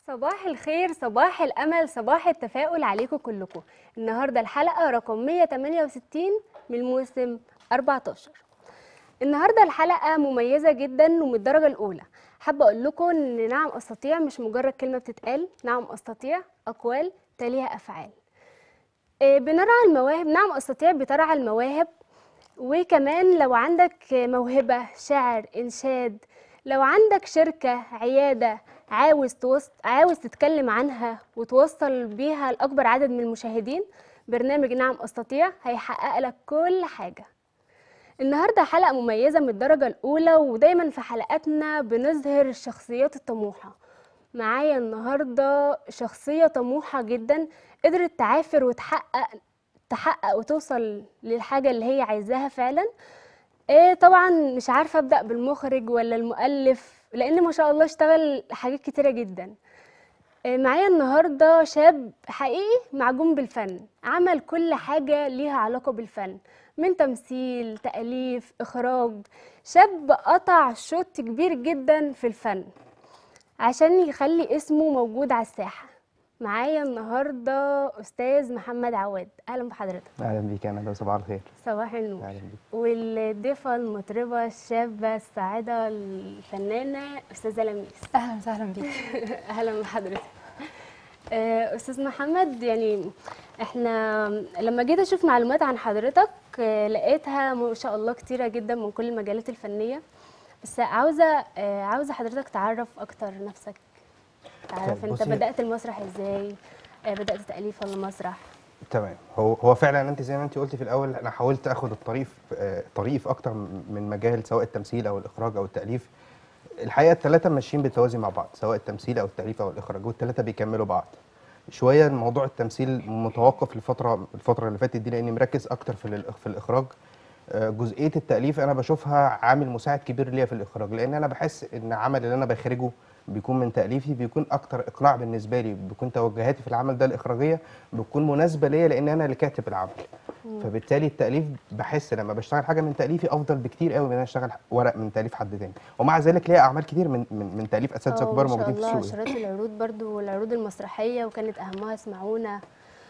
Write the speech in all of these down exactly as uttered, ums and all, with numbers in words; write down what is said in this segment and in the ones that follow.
صباح الخير، صباح الأمل، صباح التفاؤل عليكم كلكم. النهاردة الحلقة رقم مية وتمانية وستين من الموسم أربعتاشر. النهاردة الحلقة مميزة جدا ومن الدرجة الأولى. حابة أقول لكم إن نعم أستطيع مش مجرد كلمة بتتقال، نعم أستطيع أقوال تليها أفعال. إيه، بنرعى المواهب. نعم أستطيع بترعى المواهب. وكمان لو عندك موهبة شعر إنشاد، لو عندك شركة عيادة عاوز توص... عاوز تتكلم عنها وتوصل بيها لأكبر عدد من المشاهدين، برنامج نعم أستطيع هيحقق لك كل حاجة. النهاردة حلقة مميزة من الدرجة الأولى، ودايما في حلقاتنا بنظهر الشخصيات الطموحة. معايا النهاردة شخصية طموحة جدا، قدرت تعافر وتحقق تحقق وتوصل للحاجة اللي هي عايزاها فعلا. إيه طبعا مش عارفة أبدأ بالمخرج ولا المؤلف، لأن ما شاء الله اشتغل حاجات كتيرة جدا. إيه، معايا النهاردة شاب حقيقي معجون بالفن، عمل كل حاجة ليها علاقة بالفن، من تمثيل، تأليف، إخراج. شاب قطع شوط كبير جدا في الفن عشان يخلي اسمه موجود على الساحة. معايا النهاردة أستاذ محمد عواد، أهلا بحضرتك. اهلا بيك يا ندى، صباح الخير. صباح النور. اهلا بيك. والضيفة المطربة الشابة السعيدة الفنانة أستاذة لميس. اهلا وسهلا بيك. أهلا بحضرتك. آه، أستاذ محمد، يعني احنا لما جيت أشوف معلومات عن حضرتك آه، لقيتها ما شاء الله كتيرة جدا من كل المجالات الفنية. بس عاوزة آه، عاوزة حضرتك تعرف أكتر نفسك، تعرف طيب أنت بصي، بدأت المسرح إزاي؟ آه، بدأت تأليف ولا مسرح؟ تمام. هو هو فعلا انت زي ما انت قلتي في الاول، انا حاولت اخد الطريق في آه، طريقي في اكتر من مجال، سواء التمثيل او الاخراج او التاليف. الحقيقه الثلاثه ماشيين بالتوازي مع بعض، سواء التمثيل او التاليف او الاخراج، والثلاثه بيكملوا بعض. شويه موضوع التمثيل متوقف الفتره الفتره اللي فاتت دي، لاني مركز اكتر في الإخ- في الاخراج. آه، جزئيه التاليف انا بشوفها عامل مساعد كبير ليا في الاخراج، لان انا بحس ان العمل اللي انا بخرجه بيكون من تاليفي بيكون اكتر اقناع بالنسبه لي، بيكون توجهاتي في العمل ده الاخراجيه بتكون مناسبه ليا، لان انا اللي كاتب العمل. فبالتالي التاليف بحس لما بشتغل حاجه من تاليفي افضل بكتير قوي من ان انا اشتغل ورق من تاليف حد تاني. ومع ذلك ليا اعمال كتير من من, من تاليف اساتذه اه، ما كبار شاء موجودين في الله السوق. شارات العروض برضو والعروض المسرحية، وكانت أهمها اسمعونا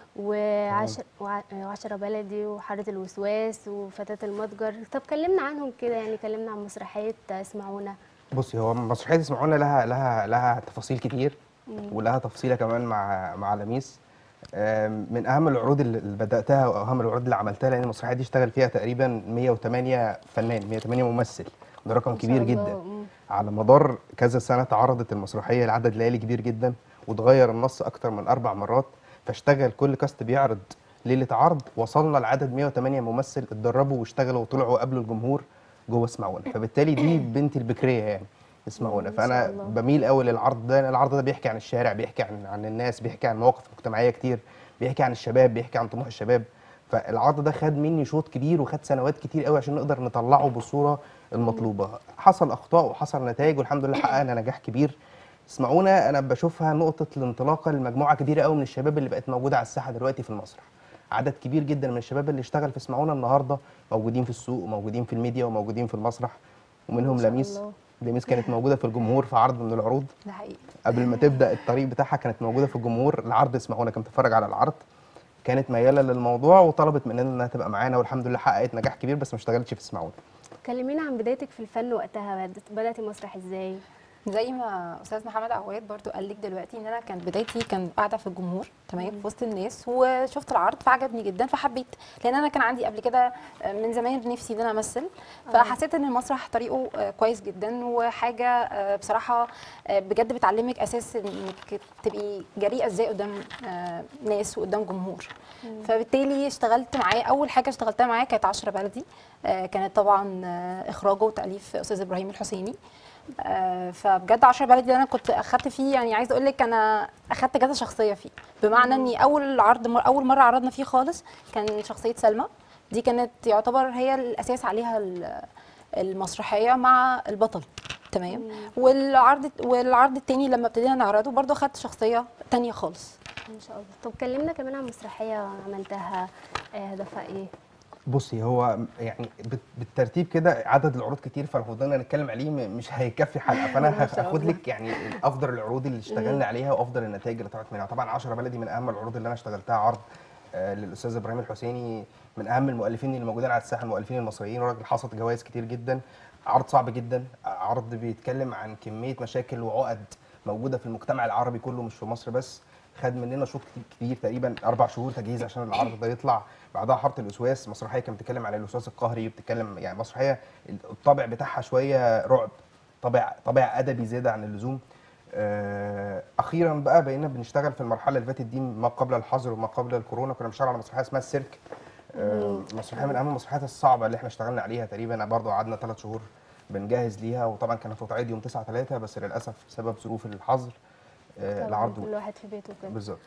تمام. وعشر وع- وعشرة بلدي وحارة الوسواس وفتاة المتجر. طب كلمنا عنهم كده، يعني كلمنا عن مسرحية اسمعونا. بصي، هو مسرحيه اسمعونا لها لها لها تفاصيل كتير، ولها تفصيله كمان مع مع لميس. آم، من اهم العروض اللي اللي بداتها واهم العروض اللي عملتها، لان المسرحيه دي اشتغل فيها تقريبا مية وتمانية فنان، مية وتمانية ممثل. ده رقم ما شاء كبير جدا. الله. مم. على مدار كذا سنه اتعرضت المسرحيه لعدد ليالي كبير جدا، واتغير النص اكتر من اربع مرات. فاشتغل كل كاست بيعرض ليله عرض، وصلنا لعدد مية وتمانية ممثل اتدربوا واشتغلوا وطلعوا قبلوا الجمهور جوه اسمعونا. فبالتالي دي بنتي البكريه يعني، اسمعونا. مم، ما شاء فانا الله. بميل قوي للعرض ده. العرض ده بيحكي عن الشارع، بيحكي عن عن الناس، بيحكي عن مواقف مجتمعيه كتير، بيحكي عن الشباب، بيحكي عن طموح الشباب. فالعرض ده خد مني شوط كبير وخد سنوات كتير قوي عشان نقدر نطلعه بالصوره المطلوبه. حصل اخطاء وحصل نتائج، والحمد لله حققنا نجاح كبير. اسمعونا انا بشوفها نقطه الانطلاقه لمجموعه كبيره قوي من الشباب اللي بقت موجوده على الساحه دلوقتي في المسرح. عدد كبير جدا من الشباب اللي اشتغل في اسمعونا النهارده موجودين في السوق وموجودين في الميديا وموجودين في المسرح، ما ومنهم شاء لميس. الله. لميس كانت موجوده في الجمهور في عرض من العروض ده حقيقي. قبل ما تبدا الطريق بتاعها، كانت موجوده في الجمهور. العرض اسمعونا كانت بتتفرج على العرض، كانت مياله للموضوع وطلبت مننا انها تبقى معانا، والحمد لله حققت نجاح كبير، بس ما اشتغلتش في اسمعونا. كلمينا عن بدايتك في الفن وقتها، بدأت- بدأتي مسرح ازاي؟ زي ما استاذ محمد عواد برضو قال لك دلوقتي ان انا كانت بدايتي كان قاعده في الجمهور، تمام، في وسط الناس، وشفت العرض فعجبني جدا فحبيت، لان انا كان عندي قبل كده من زمان نفسي ان انا امثل. فحسيت ان المسرح طريقه آه، كويس جدا، وحاجه آه، بصراحه آه، بجد بتعلمك اساس انك تبقي جريئه ازاي قدام آه، ناس وقدام جمهور. فبالتالي اشتغلت معاه. اول حاجه اشتغلتها معاه كانت عشرة بلدي، آه، كانت طبعا آه، اخراجه وتاليف استاذ ابراهيم الحسيني. آه، فبجد عشرة بلدي ده انا كنت اخدت فيه، يعني عايزه اقول لك انا اخدت كذا شخصيه فيه، بمعنى اني اول عرض مر اول مره عرضنا فيه خالص كان شخصيه سلمى. دي كانت يعتبر هي الاساس عليها ال- المسرحيه مع البطل، تمام. والعرض والعرض التاني لما ابتدينا نعرضه برضو اخدت شخصيه تانية خالص. ما شاء الله. طب كلمنا كمان عن مسرحية عملتها، آه، هدفها ايه؟ بصي هو يعني بت- بالترتيب كده عدد العروض كتير، فلو فضلنا نتكلم عليه م- مش هيكفي حلقه، فانا ما شاء هاخد الله. لك يعني افضل العروض اللي اشتغلنا عليها وافضل النتائج اللي طلعت منها. طبعا عشرة بلدي من اهم العروض اللي انا اشتغلتها، عرض آه، للاستاذ ابراهيم الحسيني، من اهم المؤلفين اللي موجودين على الساحه، المؤلفين المصريين، وراجل حصد جوائز كتير جدا. عرض صعب جدا، عرض بيتكلم عن كميه مشاكل وعقد موجوده في المجتمع العربي كله مش في مصر بس. خد مننا شوط كتير، تقريبا اربع شهور تجهيز عشان العرض ده يطلع. بعدها حاره الوسواس، مسرحيه كانت بتتكلم عن الوسواس القهري، بتتكلم يعني مسرحيه الطابع بتاعها شويه رعب، طابع طابع ادبي زياده عن اللزوم. آه، اخيرا بقى بقينا بنشتغل في المرحله اللي فاتت دي، ما قبل الحظر وما قبل الكورونا، كنا بنشتغل على مسرحيه اسمها السيرك. آه، مم. مسرحيه من اهم المسرحيات الصعبه اللي احنا اشتغلنا عليها، تقريبا برضه قعدنا ثلاث شهور بنجهز ليها، وطبعا كانت هتتعرض يوم تسعة ثلاثة بس للاسف بسبب ظروف الحظر آه، طبعا العرض كل وقف. واحد في بيته كده. بالظبط.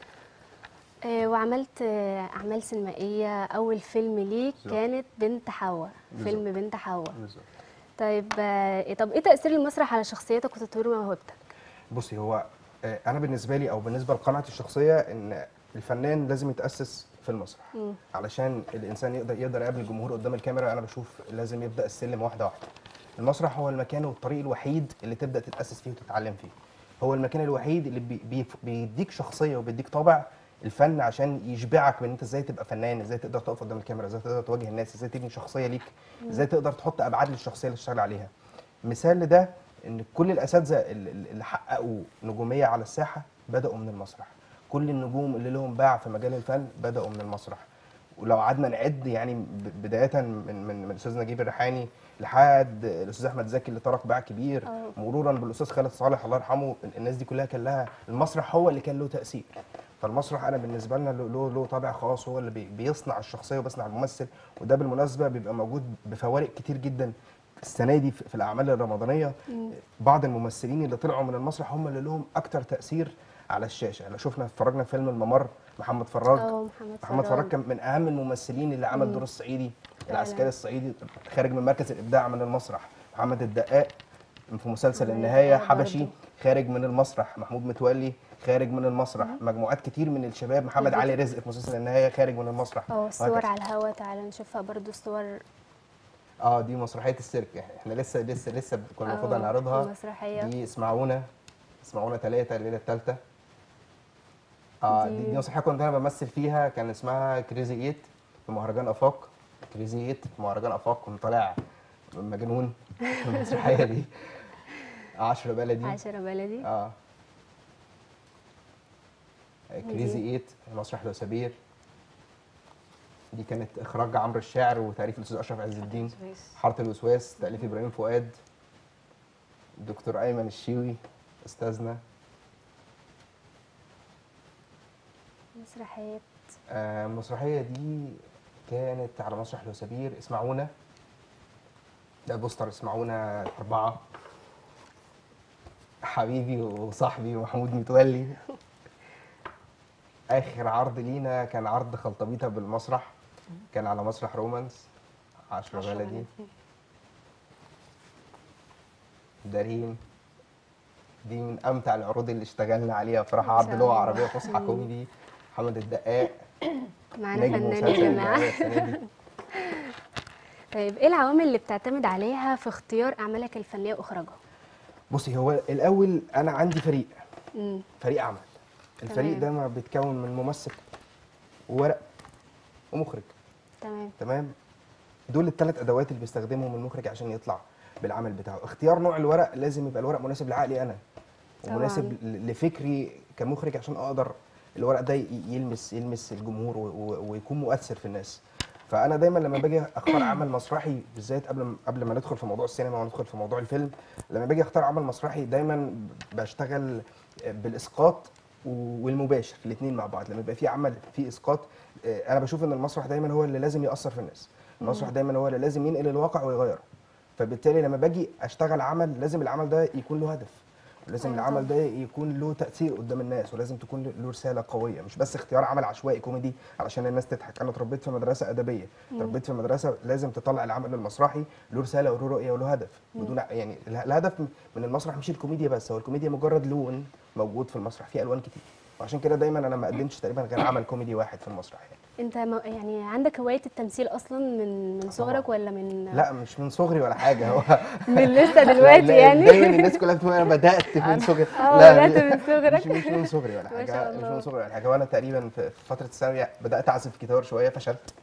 آه، وعملت آه، أعمال سينمائية. أول فيلم ليك بالظبط. كانت بنت حواء، بالظبط. فيلم بنت حواء. بالظبط. طيب آه، إيه- طب إيه تأثير المسرح على شخصيتك وتطوير موهبتك؟ بصي هو آه، انا بالنسبه لي او بالنسبه لقناعتي الشخصيه ان الفنان لازم يتاسس في المسرح مم. علشان الانسان يقدر يقدر يقابل الجمهور قدام الكاميرا. انا بشوف لازم يبدا السلم واحده واحده. المسرح هو المكان والطريق الوحيد اللي تبدا تتاسس فيه وتتعلم فيه. هو المكان الوحيد اللي بي بي بيديك شخصيه وبيديك طابع الفن عشان يشبعك من انت ازاي تبقى فنان، ازاي تقدر تقف قدام الكاميرا، ازاي تقدر تواجه الناس، ازاي تبني شخصيه ليك، ازاي تقدر تحط ابعاد للشخصيه اللي تشتغل عليها. مثال لده ان كل الاساتذه اللي اللي حققوا نجوميه على الساحه بداوا من المسرح. كل النجوم اللي لهم باع في مجال الفن بداوا من المسرح. ولو قعدنا نعد يعني ب- بدايه من من من الاستاذ نجيب الريحاني لحد الاستاذ احمد زكي اللي ترك باع كبير، اه. مرورا بالاستاذ خالد صالح الله يرحمه، الناس دي كلها كان لها المسرح هو اللي كان له تاثير. فالمسرح انا بالنسبه لنا له له له طابع خاص، هو اللي بي- بيصنع الشخصيه وبيصنع الممثل. وده بالمناسبه بيبقى موجود بفوارق كتير جدا السنه دي في في الاعمال الرمضانيه. بعض الممثلين اللي طلعوا من المسرح هم اللي لهم اكتر تاثير على الشاشه. لو شفنا اتفرجنا في فيلم الممر، محمد فراج. اه، محمد محمد فراج فراج. كان من اهم الممثلين اللي عمل مم. دور الصعيدي، فعلا. العسكري الصعيدي، خارج من مركز الابداع من المسرح. محمد الدقاق في مسلسل محمد النهايه الدقاق حبشي برضو. خارج من المسرح. محمود متولي خارج من المسرح. مجموعات كتير من الشباب، محمد علي الفيديو. رزق في مسلسل النهايه خارج من المسرح. اه، الصور وهكذا. على الهوا، تعالى نشوفها برضو الصور. اه دي مسرحيه السيرك، احنا لسه لسه لسه كنا المفروض اه، هنعرضها. المسرحية دي اسمعونا، اسمعونا ثلاثة الليله الثالثه. اه دي دي دي. مسرحيه كنت انا بمثل فيها، كان اسمها كريزي ايت في مهرجان افاق. كريزي ايت في مهرجان افاق، كنت طالع مجنون في المسرحيه دي. عشرة بلدي. عشرة بلدي. اه كريزي ودي ايت مسرح لوسابير. دي كانت اخراج عمرو الشاعر وتاليف الاستاذ اشرف عز الدين. حاره الوسواس تاليف ابراهيم فؤاد. الدكتور ايمن الشيوي استاذنا. مسرحيات. آه، المسرحيه دي كانت على مسرح لوسابير، اسمعونا. ده بوستر اسمعونا أربعة. حبيبي وصاحبي محمود متولي. آخر عرض لينا كان عرض خلطبيطة بالمسرح، كان على مسرح رومانس. عشرة عشرة بلدي. بلدي. دارين. دي من أمتع العروض اللي اشتغلنا عليها بصراحة، ما عرض شاء لغة الله. عربية فصحى كوميدي. محمد الدقاق معانا نجم فنان يا مسلسل جماعة. النهاية السنة دي. طيب ايه العوامل اللي بتعتمد عليها في اختيار اعمالك الفنية واخراجها؟ بصي هو الأول أنا عندي فريق، امم فريق عمل. الفريق تمام. ده ما بيتكون من ممثل وورق ومخرج. تمام. تمام. دول الثلاث ادوات اللي بيستخدمهم المخرج عشان يطلع بالعمل بتاعه. اختيار نوع الورق، لازم يبقى الورق مناسب لعقلي انا ومناسب طبعاً. ل- لفكري كمخرج عشان اقدر الورق ده ي- يلمس يلمس الجمهور و- و- ويكون مؤثر في الناس. فانا دايما لما باجي اختار عمل مسرحي بالذات، قبل ما قبل ما ندخل في موضوع السينما وندخل في موضوع الفيلم، لما باجي اختار عمل مسرحي دايما بشتغل بالاسقاط والمباشر الاثنين مع بعض. لما يبقى في عمل فيه اسقاط، انا بشوف ان المسرح دايما هو اللي لازم ياثر في الناس. المسرح دايما هو اللي لازم ينقل الواقع ويغيره. فبالتالي لما باجي اشتغل عمل لازم العمل ده يكون له هدف، لازم أيوة العمل طبعاً. ده يكون له تاثير قدام الناس، ولازم تكون له رساله قويه، مش بس اختيار عمل عشوائي كوميدي علشان الناس تضحك. انا اتربيت في مدرسه ادبيه، اتربيت في مدرسه لازم تطلع العمل المسرحي له رساله وله رؤيه وله هدف. بدون يعني اله- الهدف من المسرح مش الكوميديا بس، هو الكوميديا مجرد لون موجود في المسرح، فيه الوان كتير. وعشان كده دايما انا ما قدمتش تقريبا غير عمل كوميدي واحد في المسرح يعني. انت م- يعني عندك هوايه التمثيل اصلا من من صغرك طبعاً. ولا من لا مش من صغري ولا حاجه، هو من لسه لا دلوقتي لا يعني؟ دايما الناس كلها بتقول انا بدات من صغري. اه لا بدات من مش صغرك. مش من صغري ولا ما شاء حاجه، مش من الله. صغري ولا حاجه. وانا تقريبا في في فتره الثانويه بدات اعزف جيتار شويه، فشلت.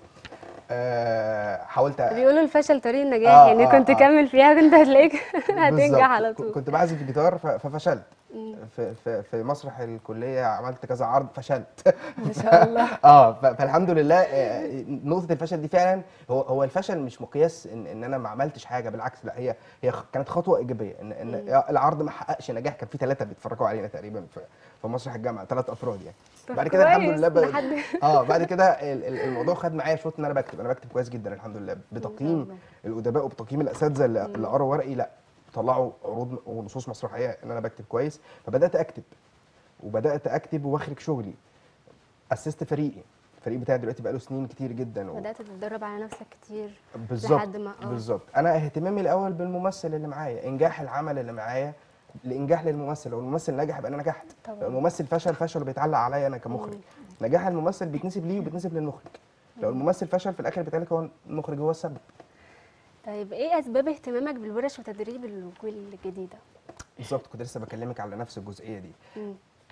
أه حاولت أ- بيقولوا الفشل طريق النجاح، اه يعني كنت اه اه كمل فيها كنت هتلاقيك هتنجح بالظبط. على ك- طول. كنت بعزف جيتار ف- ففشلت. مم. في في في مسرح الكليه عملت كذا عرض، فشلت. ما شاء الله. اه ف- فالحمد لله. آه، نقطه الفشل دي فعلا، هو هو الفشل مش مقياس ان ان انا ما عملتش حاجه، بالعكس لا، هي هي خ- كانت خطوه ايجابيه. ان ان مم. العرض ما حققش نجاح، كان في ثلاثه بيتفرجوا علينا تقريبا في في مسرح الجامعه، ثلاث افراد يعني. طب بعد كده الحمد كويس لله ب... لحد اه بعد كده ال- ال- الموضوع خد معايا شوط ان انا بكتب، انا بكتب كويس جدا الحمد لله، ما شاء بتقييم الله. الادباء وبتقييم الاساتذه اللي اللي مم. قروا ورقي، لا طلعوا عروض ونصوص مسرحيه ان انا بكتب كويس. فبدات اكتب وبدات اكتب واخرج شغلي. اسست فريقي، الفريق بتاعي دلوقتي بقاله سنين كتير جدا و... بدات تتدرب على نفسك كتير بالظبط لحد ما اه بالظبط. انا اهتمامي الاول بالممثل اللي معايا، انجاح العمل اللي معايا لانجاح للممثل. لو الممثل نجح يبقى انا نجحت، طبعاً. لو الممثل فشل فشل بيتعلق عليا انا كمخرج. مم. نجاح الممثل بيتنسب ليه وبيتنسب للمخرج. لو الممثل فشل في الاخر بيتهيألي هو المخرج هو السبب. طيب ايه اسباب اهتمامك بالورش وتدريب الوجوه الجديده؟ بالظبط، كنت لسه بكلمك على نفس الجزئيه دي. مم.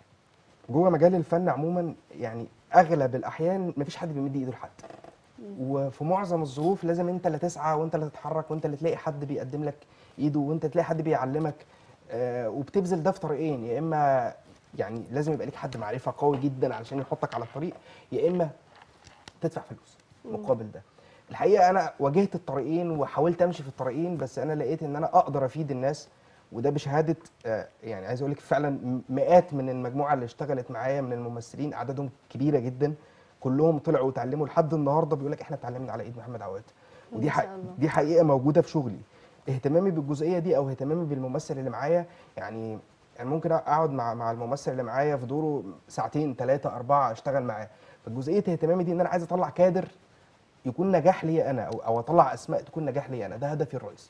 جوه مجال الفن عموما يعني اغلب الاحيان مفيش حد بيمد ايده لحد، وفي معظم الظروف لازم انت اللي تسعى وانت اللي تتحرك وانت اللي تلاقي حد بيقدم لك ايده وانت تلاقي حد بيعلمك. آه وبتبذل ده في طريقين، يا اما يعني لازم يبقى ليك حد معرفه قوي جدا علشان يحطك على الطريق، يا اما تدفع فلوس مقابل ده. الحقيقه انا واجهت الطريقين وحاولت امشي في الطريقين، بس انا لقيت ان انا اقدر افيد الناس، وده بشهاده آه، يعني عايز اقول لك فعلا م- مئات من المجموعه اللي اشتغلت معايا من الممثلين، اعدادهم كبيره جدا، كلهم طلعوا وتعلموا لحد النهارده بيقول لك احنا اتعلمنا على ايد محمد عواد. ودي ما حق شاء الله. دي حقيقه موجوده في شغلي. اهتمامي بالجزئيه دي او اهتمامي بالممثل اللي معايا، يعني يعني ممكن اقعد مع مع الممثل اللي معايا في دوره ساعتين ثلاثه اربعه اشتغل معاه. فجزئيه اهتمامي دي ان انا عايز اطلع كادر يكون نجاح ليا انا، او او اطلع اسماء تكون نجاح ليا انا، ده هدفي الرئيسي.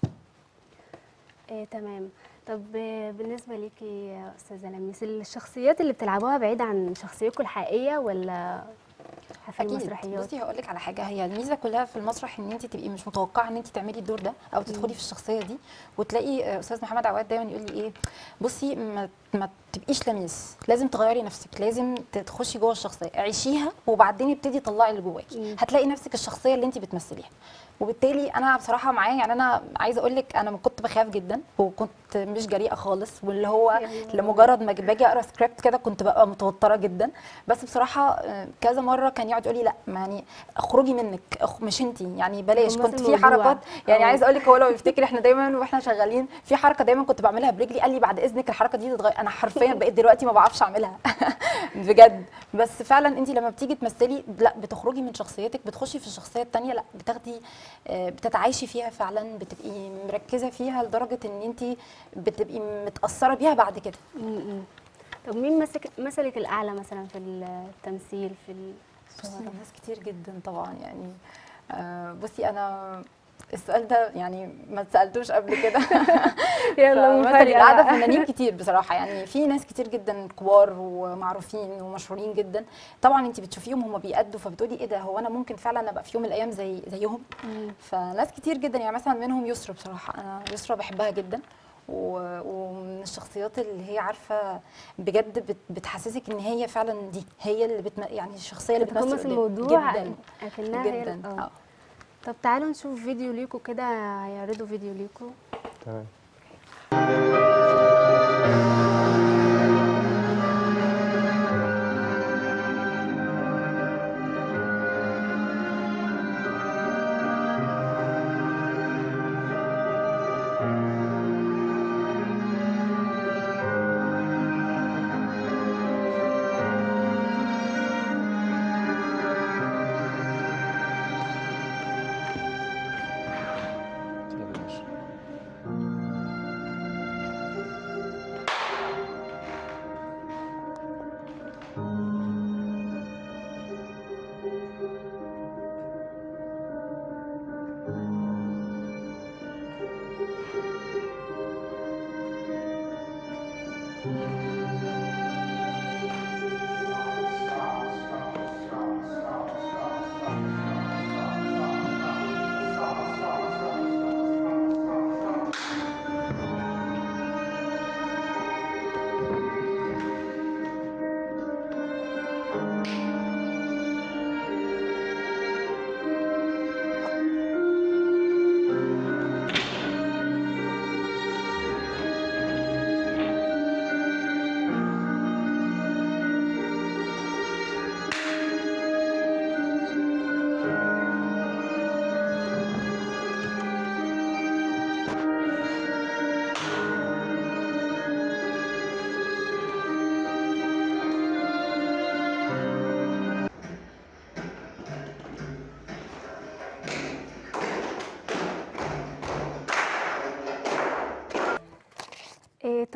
إيه تمام. طب آه، بالنسبه ليكي يا استاذه لميس، الشخصيات اللي بتلعبوها بعيده عن شخصيتكم الحقيقيه ولا في اكيد. المسرحيات؟ بصي هقول لك على حاجه، هي الميزه كلها في المسرح ان انت تبقي مش متوقعه ان انت تعملي الدور ده او تدخلي في الشخصيه دي، وتلاقي آه، استاذ محمد عواد دايما يقول لي ايه، بصي ما ما تبقيش لميس، لازم تغيري نفسك، لازم تخشي جوه الشخصيه، عيشيها وبعدين ابتدي طلعي اللي جواكي، مم. هتلاقي نفسك الشخصيه اللي انت بتمثليها. وبالتالي انا بصراحه معاه، يعني انا عايزه اقول لك انا كنت بخاف جدا وكنت مش جريئه خالص، واللي هو يعني لمجرد ما باجي اقرا سكريبت كده كنت ببقى متوتره جدا. بس بصراحه آه، كذا مره كان يقعد يقول لي لا ما يعني اخرجي منك، أخ- مش انت يعني بلاش. تقمصي كنت في الموضوع. حركات يعني أو- عايزه اقول لك، هو لو يفتكر احنا دايما واحنا شغالين في حركه دايما كنت بعملها برجلي، قال لي بعد اذنك الحركه دي تتغير، انا حرفيا بقيت دلوقتي ما بعرفش اعملها بجد. بس فعلا انت لما بتيجي تمثلي لا بتخرجي من شخصيتك، بتخشي في الشخصيه الثانيه، لا بتاخدي آه، بتتعايشي فيها فعلا، بتبقي مركزه فيها لدرجه ان انت بتبقي متاثره بيها بعد كده. م-م. طب مين مسك مثلك الاعلى مثلا في التمثيل في بصي الصور؟ ناس كتير جدا طبعا يعني. آه، بصي انا السؤال ده يعني ما اتسالتوش قبل كده يلا فمثلي مفاجأة القعده بقى. فنانين كتير بصراحه، يعني في ناس كتير جدا كبار ومعروفين ومشهورين جدا، طبعا انت بتشوفيهم هم بيأدوا فبتقولي ايه ده، هو انا ممكن فعلا ابقى في يوم من الايام زي زيهم. مم. فناس كتير جدا، يعني مثلا منهم يسرا، بصراحه انا يسرا بحبها جدا، و- ومن الشخصيات اللي هي عارفه بجد بت- بتحسسك ان هي فعلا دي هي اللي بتم... يعني الشخصيه اللي بتمثل تتقمص قدام. الموضوع جدا اكنها هي جدا ال- اه اه. طب تعالوا نشوف فيديو ليكوا كده، هيعرضوا فيديو ليكوا. تمام. يلا يا باشا.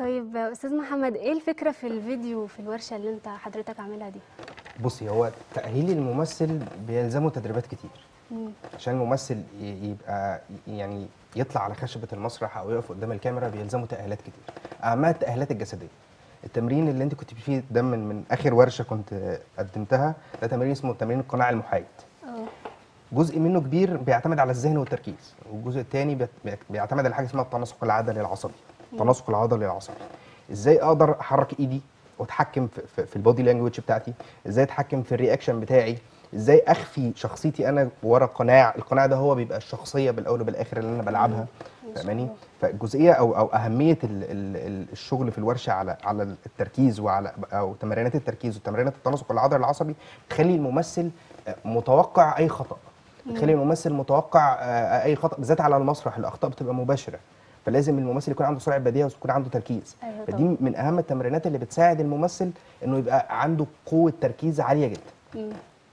طيب استاذ محمد، ايه الفكره في الفيديو في الورشه اللي انت حضرتك عاملها دي؟ بصي، هو تأهيل الممثل بيلزمه تدريبات كتير مم. عشان الممثل ي- يبقى يعني يطلع على خشبة المسرح أو يقف قدام الكاميرا، بيلزمه تأهيلات كتير. أهمها التأهيلات الجسدية. التمرين اللي أنت كنت فيه ده من, من آخر ورشة كنت قدمتها، ده تمرين اسمه تمرين القناع المحايد. اه. جزء منه كبير بيعتمد على الذهن والتركيز، والجزء الثاني بيعتمد على حاجة اسمها التناسق العضلي العصبي. التناسق العضلي العصبي، ازاي اقدر احرك ايدي واتحكم في, في, في البودي لانجوج بتاعتي، ازاي اتحكم في الرياكشن بتاعي، ازاي اخفي شخصيتي انا ورا قناع. القناع ده هو بيبقى الشخصيه بالاول وبالاخر اللي انا بلعبها. فاهماني؟ فالجزئيه او او اهميه ال ال ال الشغل في الورشه على على التركيز وعلى او تمرينات التركيز وتمرينات التناسق العضلي العصبي تخلي الممثل متوقع اي خطا، تخلي الممثل متوقع آه، اي خطا، بالذات على المسرح الاخطاء بتبقى مباشره. فلازم الممثل يكون عنده سرعه بديهه ويكون عنده تركيز. أيوة فدي طبعاً. من اهم التمرينات اللي بتساعد الممثل انه يبقى عنده قوه تركيز عاليه جدا. مم.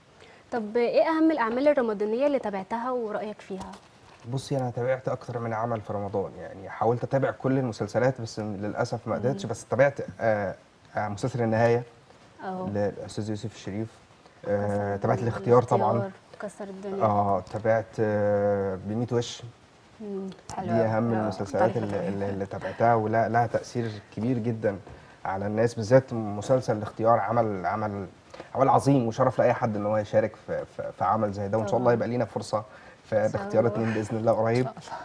طب ايه اهم الاعمال الرمضانيه اللي تابعتها ورايك فيها؟ بصي، انا تابعت اكتر من عمل في رمضان، يعني حاولت اتابع كل المسلسلات بس للاسف ما قدرتش. بس تابعت آه آه مسلسل النهايه اه. للاستاذ يوسف الشريف. آه تابعت الاختيار طبعا. كسر الدنيا. اه تابعت آه بميت وش. مم. حلو دي أوي. اهم آه، المسلسلات مختلفة اللي, تماماً. اللي اللي تابعتها ولا لها تاثير كبير جدا على الناس، بالذات مسلسل الاختيار. عمل عمل عمل عظيم وشرف لاي حد ان هو يشارك في, في, في عمل زي ده، وان شاء الله طبعاً. يبقى لينا فرصه في شاء الاختيار الله. اتنين باذن الله قريب.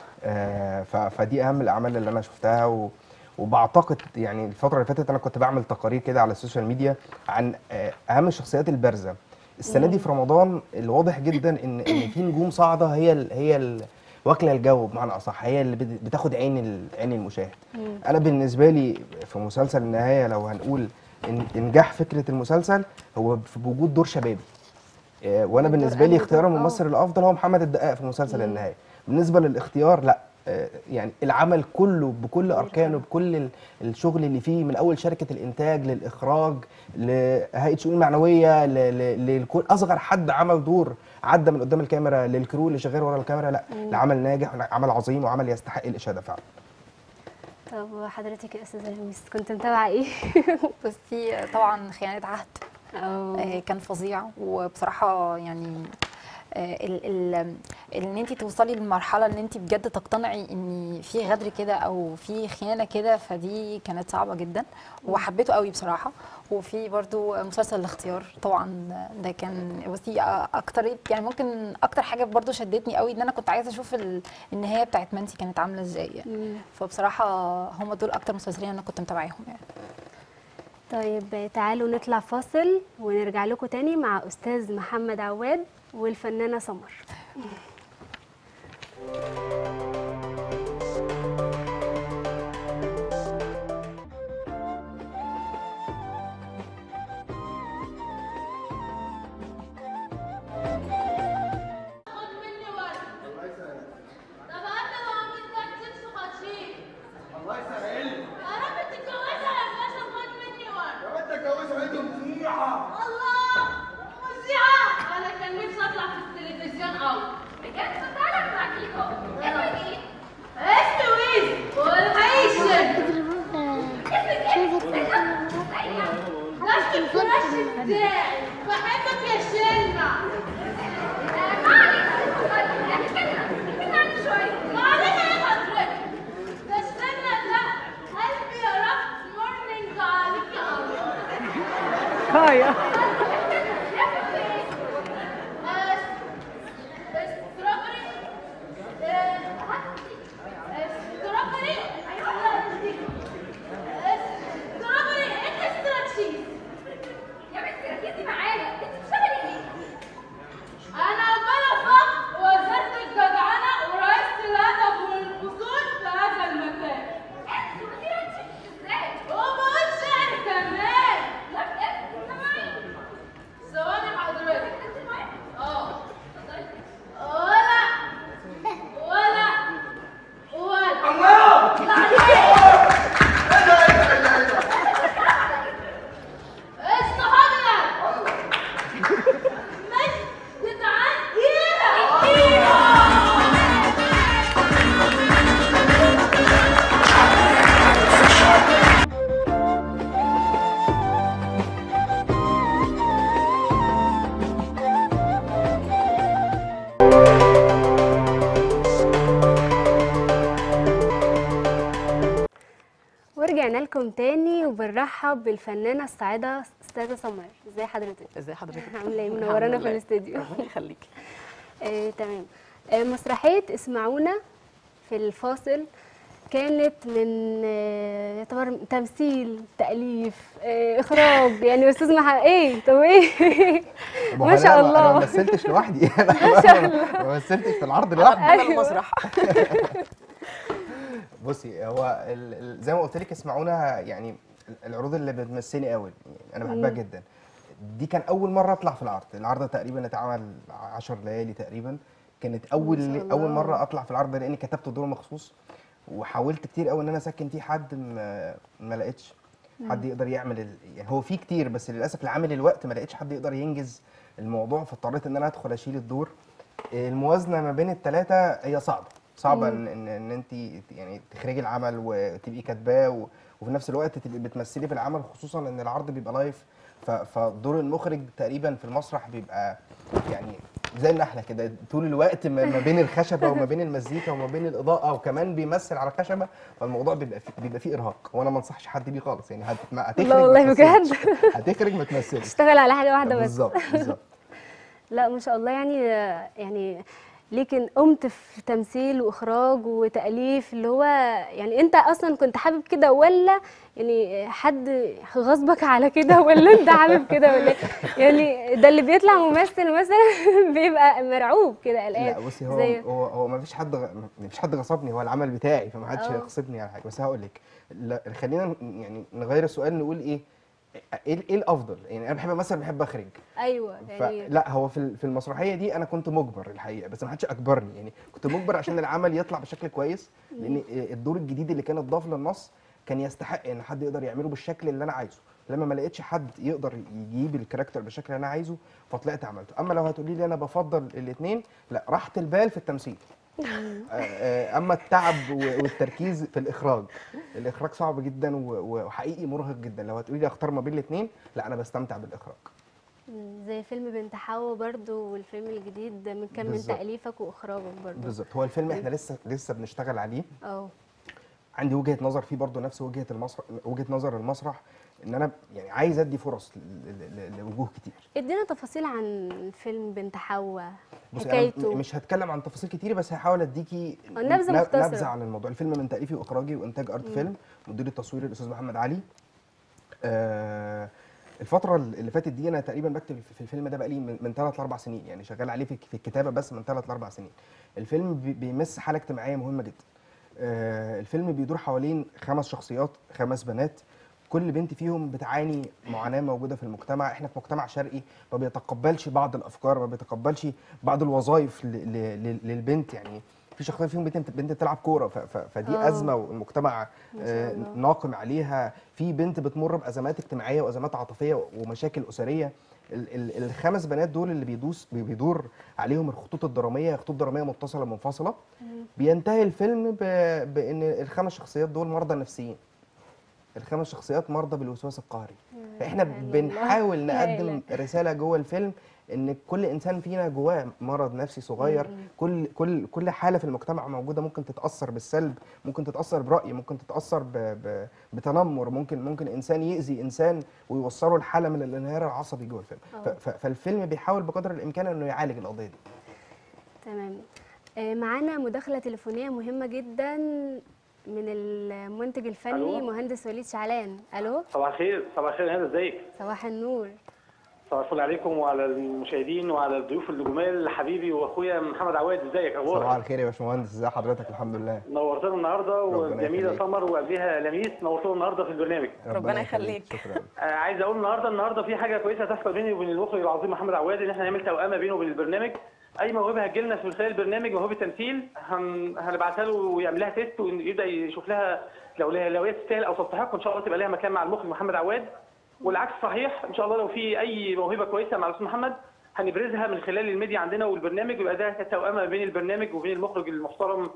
آه ف- فدي اهم الاعمال اللي انا شفتها و وبعتقد يعني الفتره اللي فاتت انا كنت بعمل تقارير كده على السوشيال ميديا عن آه، اهم الشخصيات البارزه السنه دي في رمضان. الواضح جدا ان ان في نجوم صاعده هي ال هي ال واكله الجو بمعنى اصح، هي اللي بت- بتاخد عين ال- عين المشاهد. انا بالنسبه لي في مسلسل النهايه، لو هنقول إن انجاح فكره المسلسل هو في وجود دور شبابي. آه، وانا الدور بالنسبه لي أنهي اختيار دور؟ الممثل الافضل هو محمد الدقاق في مسلسل النهايه. بالنسبه للاختيار لا، آه، يعني العمل كله بكل اركانه، بكل ال- الشغل اللي فيه، من اول شركه الانتاج للاخراج لهيئه شؤون معنويه ل- ل- لكل اصغر حد عمل دور عدى من قدام الكاميرا، للكرو اللي شغال ورا الكاميرا. لا، العمل ناجح، عمل عظيم وعمل يستحق الاشاده فعلا. طب حضرتك يا استاذه لميس كنت متابعه ايه؟ بصي، طبعا خيانة عهد اه. آه، كان فظيع. وبصراحة يعني آه، ال ال ان انت توصلي للمرحله ان انت بجد تقتنعي ان في غدر كده او في خيانه كده، فدي كانت صعبه جدا وحبيته قوي بصراحه. وفي برضو مسلسل الاختيار طبعا، ده كان بصي اكتر يعني ممكن اكتر حاجه برضو شدتني قوي ان انا كنت عايزه اشوف ال- النهايه بتاعت منسي كانت عامله ازاي يعني. مم. فبصراحه هم دول اكتر مسلسلين انا كنت متابعاهم يعني. طيب تعالوا نطلع فاصل ونرجع لكم تاني مع استاذ محمد عواد والفنانه سمر. بحبك يا شلة. معلش يا حضرتك، ده الشلة ده قلبي يا رب مورنينج عليك يا قمر. هايا. أنا بلفق وزارة الجدعنة ورئيسة الهدف والقصور في هذا المكان. وبقول شعر كمان. معاكم تاني وبنرحب بالفنانه الصاعده استاذه سمر. ازي حضرتك؟ ازي حضرتك؟ عامله ايه؟ الحمد منورانا في لله. الاستديو. ربنا يخليكي. آه، تمام. آه، مسرحيه اسمعونا في الفاصل كانت من آه، يعتبر تمثيل، تأليف، آه، إخراج، يعني أستاذ محمد إيه؟ طب إيه؟ ما هو ما شاء أنا- انا ما الله. مثلتش لوحدي انا ما ما مثلتش في العرض لوحدي. انا أيوة. المسرح. بصي، هو ال... ال... زي ما قلت لك اسمعونا، يعني العروض اللي بتمثلني قوي يعني انا بحبها مم. جدا. دي كان اول مره اطلع في العرض. العرض تقريبا اتعمل عشر ليالي تقريبا. كانت ما شاء اول الله. اول مره اطلع في العرض ده، لاني كتبت دور مخصوص وحاولت كتير قوي ان انا اسكن فيه حد، ما, ما لقيتش حد يقدر يعمل ال... يعني هو في كتير، بس للاسف لعامل الوقت ما لقيتش حد يقدر ينجز الموضوع، فاضطريت ان انا ادخل اشيل الدور. الموازنه ما بين الثلاثه هي صعبه صعبه ان ان, إن انت يعني تخرجي العمل وتبقي كاتباه و... وفي نفس الوقت تبقي بتمثلي في العمل، خصوصا ان العرض بيبقى لايف. ف... فدور المخرج تقريبا في المسرح بيبقى يعني زي النحله كده طول الوقت، ما ما بين الخشبه وما بين المزيكا وما بين الاضاءه، وكمان بيمثل على خشبه. فالموضوع بيبقى فيه بيبقى فيه ارهاق، وانا ما انصحش حد بيه خالص. يعني هت... ما- هتخرج لا والله ما بجد. تمثلش. هتخرج ما تمثلش. اشتغل على حاجة واحدة بس. بالظبط بالظبط. لا ما شاء الله، يعني يعني لكن قمت في تمثيل واخراج وتاليف، اللي هو يعني انت اصلا كنت حابب كده، ولا يعني حد غصبك على كده، ولا انت حابب كده، ولا إيه؟ يعني ده اللي بيطلع ممثل مثلا بيبقى مرعوب كده قلقان. لا بصي، هو زي هو هو ما فيش حد غ... ما فيش حد غصبني، هو العمل بتاعي، فما حدش اه. هيغصبني على حاجه. بس هقول لك، لا خلينا ن- يعني نغير السؤال، نقول ايه ايه ايه الافضل. يعني انا بحب مثلا بحب اخرج. ايوه يعني. فلا هو في ال- في المسرحيه دي انا كنت مجبر الحقيقه، بس ما حدش اجبرني. يعني كنت مجبر عشان العمل يطلع بشكل كويس، لان الدور الجديد اللي كان اتضاف للنص كان يستحق ان حد يقدر يعمله بالشكل اللي انا عايزه. لما ما لقيتش حد يقدر يجيب الكاركتر بالشكل اللي انا عايزه، فطلعت عملته. اما لو هتقولي لي انا بفضل الاثنين، لا، راحه البال في التمثيل. آه، آه، اما التعب و- والتركيز في الاخراج. الاخراج صعب جدا و- وحقيقي مرهق جدا. لو هتقولي لي اختار ما بين الاثنين، لا، انا بستمتع بالاخراج. مم، زي فيلم بنت حوا برضو، والفيلم الجديد من كان من بالظبط. تاليفك واخراجك برضو. بالظبط. هو الفيلم احنا لسه لسه بنشتغل عليه. اه. عندي وجهه نظر فيه برضو نفس وجهه المسرح، وجهه نظر المسرح، ان انا يعني عايز ادي فرص ل- ل- ل- لوجوه كتير. ادينا تفاصيل عن فيلم بنت حوا، بصي، انا حكايته. م- مش هتكلم عن تفاصيل كتير، بس هحاول اديكي نبذة ن- مختصرة. نبذه عن الموضوع. الفيلم من تاليفي واخراجي وانتاج ارت فيلم، مدير التصوير الاستاذ محمد علي. آه الفتره اللي فاتت دي انا تقريبا بكتب في الفيلم ده بقالي من ثلاث لاربع سنين، يعني شغال عليه في في الكتابه بس من ثلاث لاربع سنين. الفيلم بي- بيمس حاله اجتماعيه مهمه جدا. آه الفيلم بيدور حوالين خمس شخصيات، خمس بنات، كل بنت فيهم بتعاني معاناه موجوده في المجتمع. احنا في مجتمع شرقي ما بيتقبلش بعض الافكار، ما بيتقبلش بعض الوظائف ل- ل- ل- للبنت. يعني في شخصيه فيهم بنت بنت بتلعب كوره، ف- ف- فدي آه. ازمه والمجتمع ما شاء آه، الله. ناقم عليها. في بنت بتمر بازمات اجتماعيه وازمات عاطفيه ومشاكل اسريه. ال- ال- الخمس بنات دول اللي بيدوس بي- بيدور عليهم الخطوط الدراميه، خطوط دراميه متصله منفصله. بينتهي الفيلم ب- بان الخمس شخصيات دول مرضى نفسيين. الخمس شخصيات مرضى بالوسواس القهري. فاحنا سبحان الله. بنحاول لا نقدم إله. رساله جوه الفيلم ان كل انسان فينا جواه مرض نفسي صغير. كل كل كل حاله في المجتمع موجوده، ممكن تتاثر بالسلب، ممكن تتاثر براي، ممكن تتاثر ب ب بتنمر، ممكن ممكن انسان يؤذي انسان ويوصله لحاله من الانهيار العصبي جوه الفيلم. ف- ف- فالفيلم بيحاول بقدر الامكان انه يعالج القضيه دي. تمام. آه، معانا مداخلة تليفونية مهمة جدا من المنتج الفني ألو؟ مهندس وليد شعلان. الو، صباح الخير. صباح الخير يا هند، ازيك؟ صباح النور. صباح الفل عليكم وعلى المشاهدين وعلى الضيوف الجمال، حبيبي واخويا محمد عواد، ازيك؟ صباح اخبارك؟ الخير يا باشمهندس، ازي حضرتك؟ الحمد لله. نورتنا النهارده، ربنا والجميله يخليك. سمر وقبلها لميس نورتونا النهارده في البرنامج. ربنا يخليك. شكرا. آه عايز اقول النهارده النهارده في حاجه كويسه هتحصل بيني وبين المخرج العظيم محمد عواد، ان احنا نعمل توأمه بينه وبين البرنامج. اي موهبه هتجيلنا في خلال البرنامج، موهبه تمثيل، هن... هنبعتها له ويعمل لها تيست ويبدا يشوف لها لو لها لو هي تستاهل او تستحق، ان شاء الله تبقى لها مكان مع المخرج محمد عواد. والعكس صحيح، ان شاء الله لو في اي موهبه كويسه مع الاستاذ محمد هنبرزها من خلال الميديا عندنا والبرنامج، ويبقى ده توأمه بين البرنامج وبين المخرج المحترم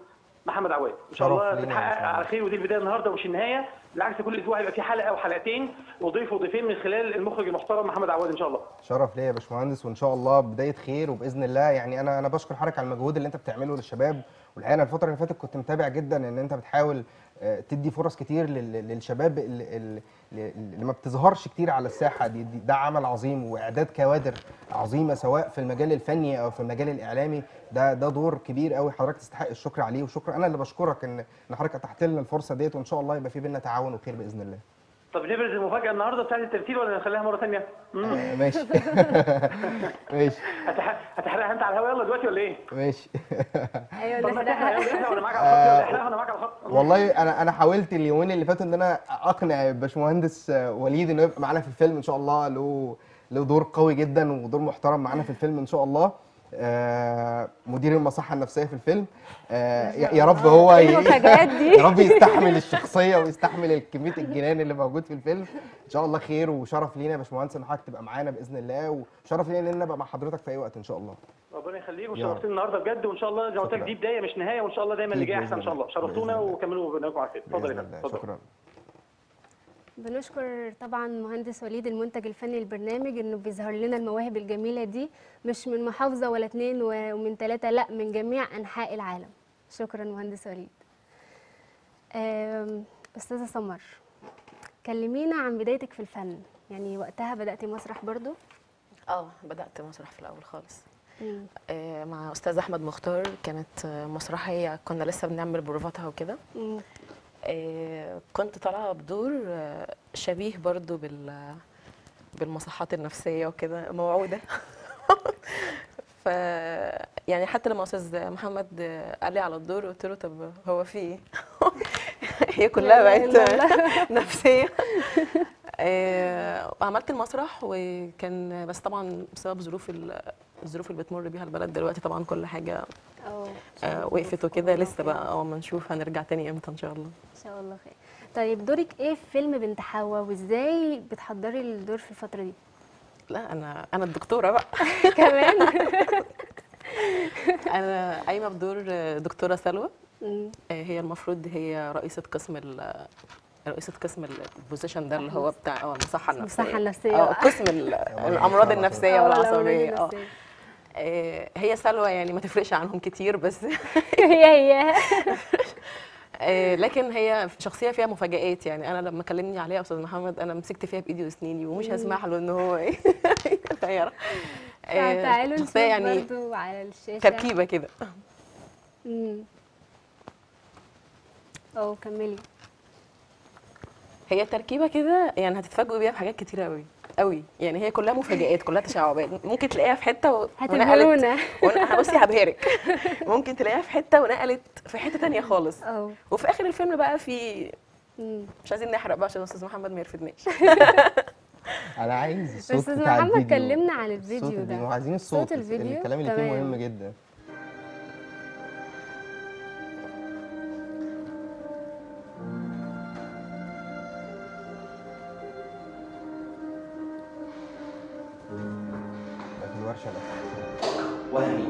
محمد عواد. ان شاء شرف الله لينا تتحقق إن شاء الله. على خير، ودي البدايه النهارده ومش النهايه، بالعكس كل اسبوع هيبقى في حلقه او حلقتين وضيف وضيفين من خلال المخرج المحترم محمد عواد ان شاء الله. شرف ليا يا باشمهندس، وان شاء الله بدايه خير وباذن الله. يعني انا انا بشكر حضرتك على المجهود اللي انت بتعمله للشباب، والحقيقه انا الفتره اللي فاتت كنت متابع جدا ان انت بتحاول آه، تدي فرص كتير لل- للشباب اللي, اللي اللي ما بتظهرش كتير على الساحه دي, دي ده عمل عظيم واعداد كوادر عظيمه سواء في المجال الفني او في المجال الاعلامي. ده ده دور كبير قوي، حضرتك تستحق الشكر عليه، وشكرا انا اللي بشكرك ان ان حضرتك اتحت لنا الفرصه ديت، وان شاء الله يبقى في بينا تعاون وخير باذن الله. طب نبرز المفاجاه النهارده بتاعت التمثيل ولا نخليها مره ثانيه؟ آه، ماشي ماشي هتحرقها انت على الهواء يلا دلوقتي ولا ايه؟ ماشي ايوه طب ما تحرق نحرقها. يلا احنا وانا معاك على الخط، يلا احرقها وانا معاك على الخط. والله انا انا حاولت اليومين اللي فاتوا ان انا اقنع باشمهندس وليد انه يبقى معانا في الفيلم ان شاء الله. له له دور قوي جدا ودور محترم معانا في الفيلم ان شاء الله. آه، مدير المصحه النفسيه في الفيلم. آه، يا يا رب هو إيه ي- المفاجآت دي؟ يا رب يستحمل الشخصيه ويستحمل كميه الجنان اللي موجود في الفيلم. ان شاء الله خير، وشرف لينا يا باشمهندس ان حضرتك تبقى معانا باذن الله، وشرف لينا ان انا ابقى مع حضرتك في اي وقت ان شاء الله. ربنا يخليك يا وشرفتنا النهارده بجد، وان شاء الله زي ما قلت لك شكرا. دي بدايه مش نهايه، وان شاء الله دايما اللي أكيد جاي احسن ان شاء الله. بإذن شرفتونا الله. وكملوا برنامجكم على خير. اتفضل يا باذن فندم الله، اتفضل. شكرا. بنشكر طبعا مهندس وليد المنتج الفني للبرنامج انه بيظهر لنا المواهب الجميله دي، مش من محافظه ولا اتنين ومن ثلاثه، لا من جميع انحاء العالم. شكرا مهندس وليد. آم، استاذه سمر، كلمينا عن بدايتك في الفن، يعني وقتها بداتي مسرح برضو؟ اه بدأت مسرح في الأول خالص مم. آه، مع أستاذ أحمد مختار. كانت آه، مسرحية كنا لسه بنعمل بروفاتها وكده. مم. آه، كنت طالعة بدور آه، شبيه برضو بال بالمصحات النفسية وكده، موعودة. ف يعني حتى لما أستاذ محمد آه، قال لي على الدور قلت له طب هو في إيه؟ هي كلها لا إله بقت إلا نفسية. آه، وعملت المسرح، وكان بس طبعا بسبب ظروف ال- الظروف اللي بتمر بيها البلد دلوقتي طبعا كل حاجه أوه. آه، وقفت وكده. لسه بقى اه ما نشوف هنرجع تاني امتى ان شاء الله. ان شاء الله خير. طيب دورك ايه في فيلم بنت حوا، وازاي بتحضري الدور في الفتره دي؟ لا انا انا الدكتوره بقى. كمان. انا قايمه بدور دكتوره سلوى. مم. آه، هي المفروض هي رئيسه قسم ال رئيسه قسم البوزيشن ده اللي هو بتاع اه المصحه النفسيه. المصحة النفسية اه بقى. قسم ال- الامراض النفسيه آه، والعصبيه. الأمراض اه النفسية. آه، هي سلوى يعني ما تفرقش عنهم كتير بس. هي هي. آه، لكن هي شخصيه فيها مفاجآت. يعني انا لما كلمني عليها استاذ محمد انا مسكت فيها بايدي واسناني ومش هسمح له ان هو ايه يغيرها. آه، تعالوا نشوف شخصيه يعني برضو على الشاشة. تركيبه كده. امم اه كملي. هي تركيبه كده يعني هتتفاجئوا بيها بحاجات كتيره قوي قوي. يعني هي كلها مفاجآت، كلها تشعبات. ممكن تلاقيها في حته و- هتبهرونا. ونقلت بصي هبهرك. ممكن تلاقيها في حته ونقلت في حته تانية خالص. اه. وفي اخر الفيلم بقى في مم. مش عايزين نحرق بقى عشان استاذ محمد ما يرفدناش. انا عايز الصوت أستاذ بتاع محمد الفيديو. كلمنا عن الصوت الفيديو الفيديو، ده. عايزين الصوت، صوت الفيديو؟ الكلام اللي فيه تمام. مهم جدا. ده في الورشه الأساسية. وهمي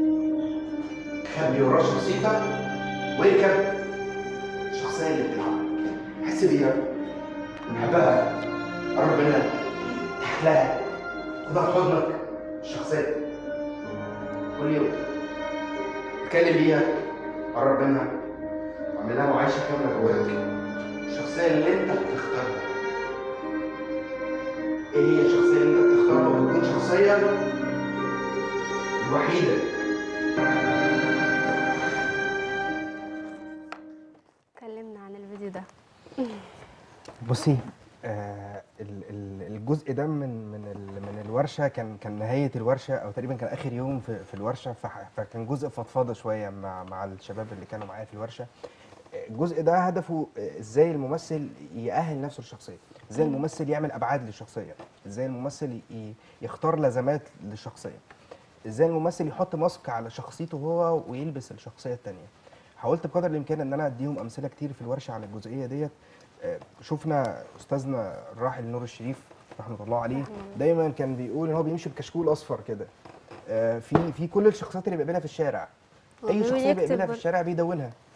خبي وراه شخصيتك واركب الشخصية اللي بتلعب. حس بيها ونحبها، قرب منها، تحت لها، خدها في حضنك الشخصية كل يوم. اتكلم بيها، قرب منها، واعمل لها معايشة كاملة جواك. الشخصية اللي انت بتختارها. ايه هي الشخصية اللي انت بتختارها وتكون شخصية الوحيدة؟ كلمنا عن الفيديو ده. بصي آه ال- ال- الجزء ده من من ال- من الورشه كان كان نهايه الورشه، او تقريبا كان اخر يوم في, في الورشه، فح- فكان جزء فضفاضه شويه مع مع الشباب اللي كانوا معايا في الورشه. الجزء ده هدفه آه، ازاي الممثل يأهل نفسه للشخصيه، ازاي الممثل يعمل ابعاد للشخصيه، ازاي الممثل ي- يختار لازمات للشخصيه، ازاي الممثل يحط ماسك على شخصيته هو ويلبس الشخصيه الثانيه. حاولت بقدر الامكان ان انا اديهم امثله كتير في الورشه على الجزئيه ديت. آه، شفنا استاذنا الراحل نور الشريف رحمه الله عليه دايما كان بيقول ان هو بيمشي بكشكول اصفر كده. آه، في في كل الشخصيات اللي بيقابلها في الشارع، اي وبيقول شخصيه يكتب بيقابلها في برضه. الشارع بيدونها،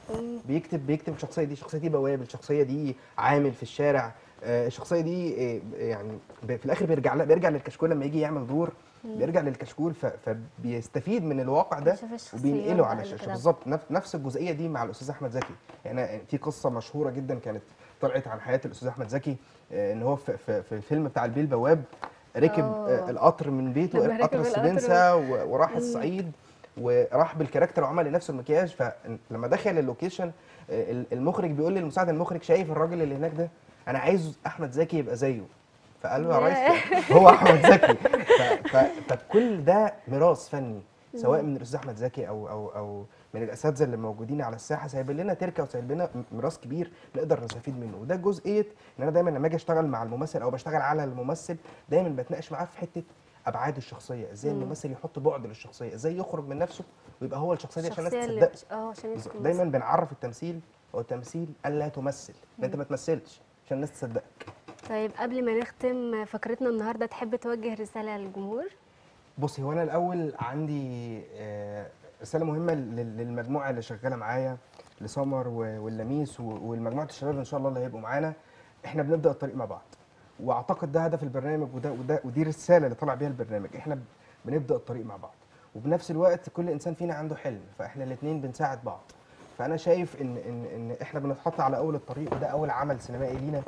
بيكتب بيكتب الشخصيه دي، الشخصيه دي بواب، الشخصيه دي عامل في الشارع، آه، الشخصيه دي آه، يعني ب- في الاخر بيرجع لا بيرجع للكشكول لما يجي يعمل دور، بيرجع للكشكول ف- فبيستفيد من الواقع ده بيشوف الشخصيات وبينقله بقى على اللي الشاشه. كده. بالظبط نف- نفس الجزئيه دي مع الاستاذ احمد زكي. يعني في قصه مشهوره جدا كانت طلعت عن حياه الاستاذ احمد زكي، آه، ان هو في, في, في الفيلم بتاع البيه البواب ركب آه، آه. القطر من بيته، لما قطر ركب القطر السبنسة و- وراح الصعيد وراح بالكاركتر وعمل لنفسه المكياج. فلما دخل اللوكيشن آه، المخرج بيقول للمساعد المخرج شايف الراجل اللي هناك ده، انا عايز احمد زكي يبقى زيه. فقال له يا ريس هو احمد زكي. ف- ف- فكل ده ميراث فني سواء من الاستاذ احمد زكي او او او من الاساتذه اللي موجودين على الساحه، سايب لنا تركه وسايب لنا ميراث كبير نقدر نستفيد منه. وده جزئيه ان انا دايما لما اجي اشتغل مع الممثل او بشتغل على الممثل دايما بتناقش معاه في حته ابعاد الشخصيه، ازاي الممثل يحط بعد للشخصيه، ازاي يخرج من نفسه ويبقى هو الشخصيه دي عشان الناس الشخصيه تصدقه. اللي اه عشان الناس بالظبط. تكون دايما بنعرف التمثيل هو التمثيل الا تمثل، ان انت ما تمثلش عشان الناس تصدقك. طيب قبل ما نختم فقرتنا النهارده تحب توجه رساله للجمهور؟ بصي هو انا الاول عندي آه، رساله مهمه لل- للمجموعه اللي شغاله معايا، لسمر و- واللميس و- والمجموعه الشباب ان شاء الله اللي هيبقوا معانا. احنا بنبدا الطريق مع بعض، واعتقد ده هدف البرنامج وده وده ودي الرساله اللي طلع بيها البرنامج. احنا ب- بنبدا الطريق مع بعض، وبنفس الوقت كل انسان فينا عنده حلم، فاحنا الاثنين بنساعد بعض. فانا شايف ان ان ان احنا بنتحط على اول الطريق، وده اول عمل سينمائي لينا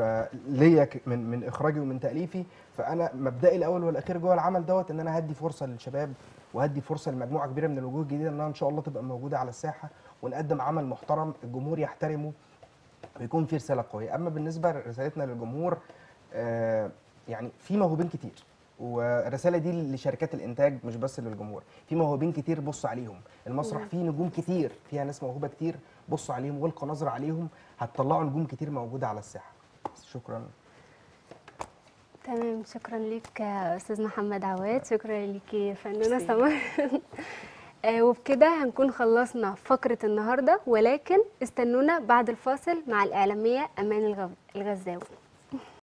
فليا ك- من من اخراجي ومن تاليفي. فانا مبدئي الاول والاخير جوه العمل دوت ان انا هدي فرصه للشباب وهدي فرصه لمجموعه كبيره من الوجوه الجديده انها ان شاء الله تبقى موجوده على الساحه، ونقدم عمل محترم الجمهور يحترمه ويكون فيه رساله قويه. اما بالنسبه لرسالتنا للجمهور، آه يعني في موهوبين كتير، والرساله دي لشركات الانتاج مش بس للجمهور. في موهوبين كتير بصوا عليهم، المسرح فيه نجوم كتير، فيها ناس موهوبه كتير، بصوا عليهم والقوا نظره عليهم، هتطلعوا نجوم كتير موجوده على الساحه. شكرا. تمام، شكرا ليك يا استاذ محمد عواد، شكرا ليكي يا فنانه ميرسي. سمر. آه، وبكده هنكون خلصنا فقره النهارده، ولكن استنونا بعد الفاصل مع الاعلاميه امان الغ- الغزاوي.